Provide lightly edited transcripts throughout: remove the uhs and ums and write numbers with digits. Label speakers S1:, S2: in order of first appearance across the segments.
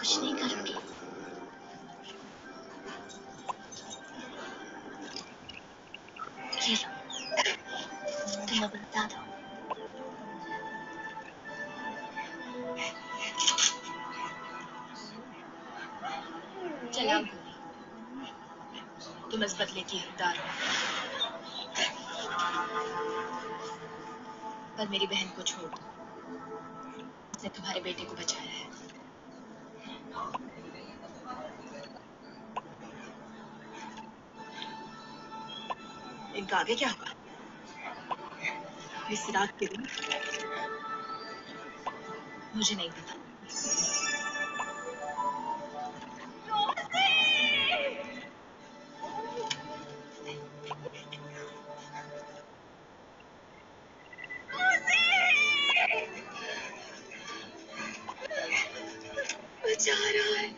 S1: कुछ नहीं करूंगी। ये लो, तुम अभी बता दो। चलाओ गोली, तुम इस बदले की हकदार हो। पर मेरी बहन को छोड़ दो, उसने तुम्हारे बेटे को बचाया है। इनका आगे क्या होगा? इस रात के दिन मुझे नहीं पता। बचा रहा है।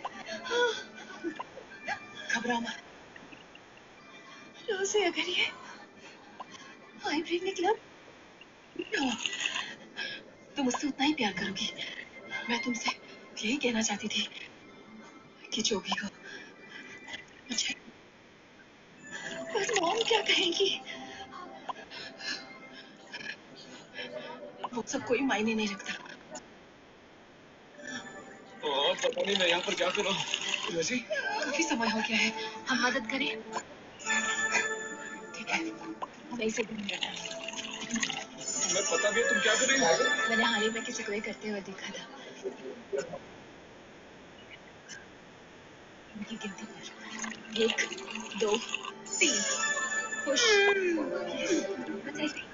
S1: घबरा मत। रोज़े, अगर ये हाइब्रिड निकला तो तुम मुझसे उतना ही प्यार करोगी। मैं तुमसे यही कहना चाहती थी कि जो भी हो मुझे, बस मॉम क्या कहेंगी वो सब कोई मायने नहीं रखता।
S2: पता नहीं मैं यहाँ पर क्या कर रहा हूँ। वैसे
S1: काफी समय हो गया है, हम मदद करें? ठीक है, मैं इसे ढूंढ लेता हूँ।
S2: तुम्हें पता भी है तुम क्या कर रही हो?
S1: मैंने हाल ही में किसी को ये करते हुए देखा था। उनकी गिनती कर, 1 2 3 पुश। बस ऐसे ही।